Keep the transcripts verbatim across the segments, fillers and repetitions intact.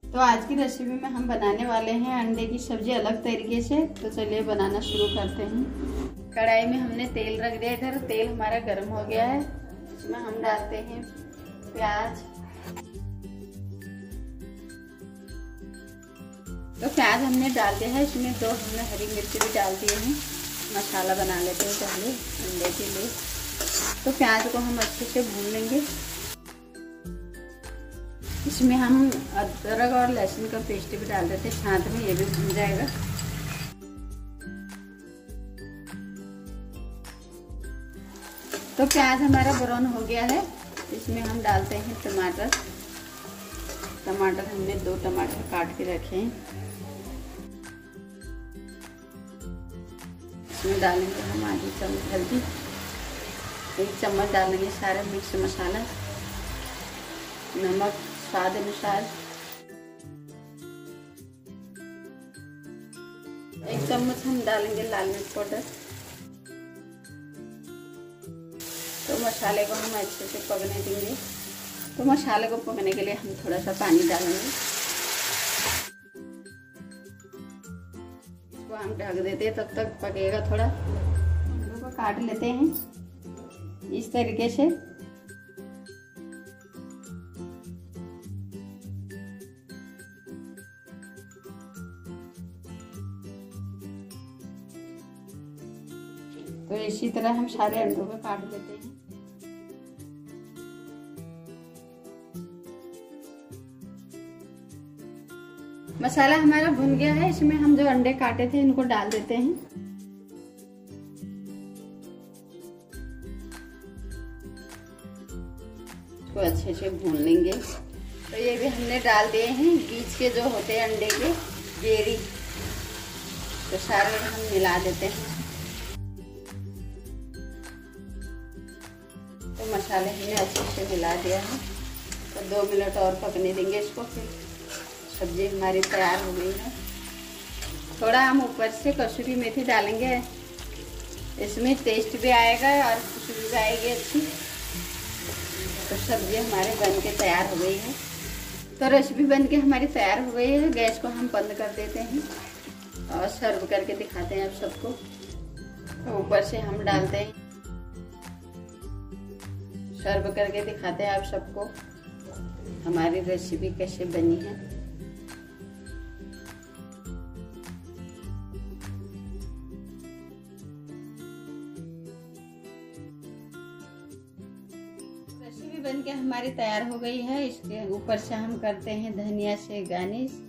तो आज की रेसिपी में हम बनाने वाले हैं अंडे की सब्जी अलग तरीके से। तो चलिए बनाना शुरू करते हैं। कढ़ाई में हमने तेल रख दिया, इधर तेल हमारा गर्म हो गया है। इसमें हम डालते हैं प्याज। तो प्याज हमने डाल दिया है, इसमें दो हमने हरी मिर्ची भी डाल दिए हैं। मसाला बना लेते हैं पहले अंडे के लिए। तो प्याज को हम अच्छे से भून लेंगे। इसमें हम अदरक और लहसुन का पेस्ट भी डाल देते हैं साथ में, ये भी भून जाएगा। तो प्याज हमारा ब्राउन हो गया है, इसमें हम डालते हैं टमाटर। टमाटर हमने दो टमाटर काट के रखे हैं। इसमें डालेंगे हम आधी चम्मच हल्दी, एक चम्मच डालेंगे सारा मिक्स मसाला, नमक स्वाद अनुसार, एक चम्मच हम डालेंगे लाल मिर्च पाउडर। तो मसाले को हम अच्छे से पकने देंगे। तो मसाले को पकने के लिए हम थोड़ा सा पानी डालेंगे। इसको हम ढक देते हैं, तब तक पकेगा थोड़ा। आलू को काट लेते हैं इस तरीके से। तो इसी तरह हम सारे अंडों को काट लेते हैं। मसाला हमारा भुन गया है, इसमें हम जो अंडे काटे थे इनको डाल देते हैं। इसको अच्छे से भून लेंगे। तो ये भी हमने डाल दिए हैं बीच के जो होते हैं अंडे के बेरी। तो सारे हम मिला देते हैं। तो मसाले हमने अच्छे से मिला दिया है। तो दो मिनट और पकने देंगे इसको, फिर सब्जी हमारी तैयार हो गई है। थोड़ा हम ऊपर से कसूरी मेथी डालेंगे, इसमें टेस्ट भी आएगा और खुशबू भी आएगी अच्छी। तो सब्जी हमारे बन के तैयार हो गई है। तो रेसिपी बन के हमारी तैयार हो गई है। गैस को हम बंद कर देते हैं और सर्व करके दिखाते हैं आप सबको। तो ऊपर से हम डालते हैं, सर्व करके दिखाते हैं आप सबको हमारी रेसिपी कैसे बनी है। रेसिपी बन के हमारी तैयार हो गई है। इसके ऊपर से हम करते हैं धनिया से गार्निश।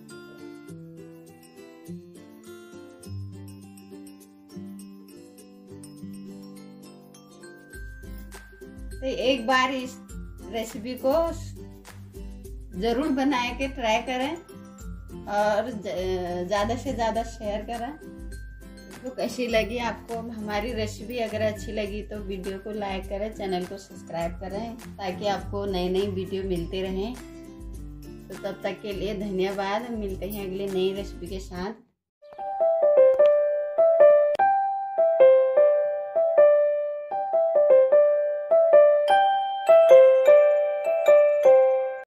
तो एक बार इस रेसिपी को जरूर बना के ट्राई करें और ज़्यादा से ज़्यादा शेयर करें। तो कैसी लगी आपको हमारी रेसिपी? अगर अच्छी लगी तो वीडियो को लाइक करें, चैनल को सब्सक्राइब करें ताकि आपको नई नई वीडियो मिलते रहें। तो तब तक के लिए धन्यवाद। मिलते हैं अगले नई रेसिपी के साथ।